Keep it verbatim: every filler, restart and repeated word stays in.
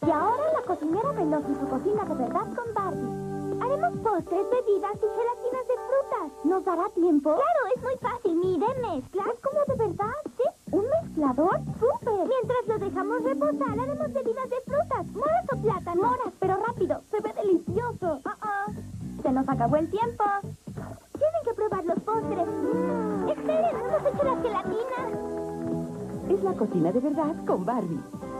Y ahora la cocinera veloz en su cocina de verdad con Barbie. Haremos postres, bebidas y gelatinas de frutas. ¿Nos dará tiempo? Claro, es muy fácil. Mire, mezcla. ¿Es como de verdad? ¿Sí? ¿Un mezclador? ¡Súper! Mientras lo dejamos reposar, haremos bebidas de frutas. Moras o plátanos. Moras, pero rápido. Se ve delicioso. Uh-oh. Se nos acabó el tiempo. Tienen que probar los postres. Mm. Esperen, ¿no hemos hecho la gelatina? Es la cocina de verdad con Barbie.